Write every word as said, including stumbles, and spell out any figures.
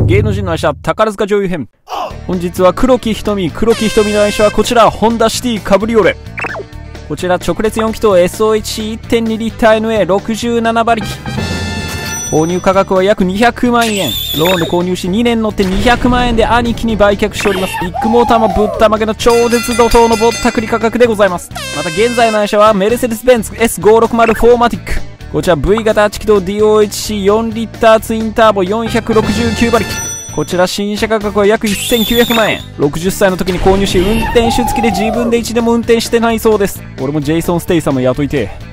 芸能人の愛車宝塚女優編。本日は黒木瞳。黒木瞳の愛車はこちら、ホンダシティカブリオレ。こちら直列よん気筒 エスオーエイチシーいってんに リッター エヌエーろくじゅうなな 馬力。購入価格は約にひゃくまんえん。ローンで購入しにねん乗ってにひゃくまんえんで兄貴に売却しております。ビッグモーターもぶったまげの超絶怒涛のぼったくり価格でございます。また現在の愛車はメルセデスベンツ エスごひゃくろくじゅう フォーマティック。こちら ブイ 型はち気筒 ディーオーエイチシーよん リッターツインターボよんひゃくろくじゅうきゅう馬力。こちら新車価格は約せんきゅうひゃくまんえん。ろくじゅっさいの時に購入し運転手付きで自分でいちでも運転してないそうです。俺もジェイソン・ステイサム雇いてえ。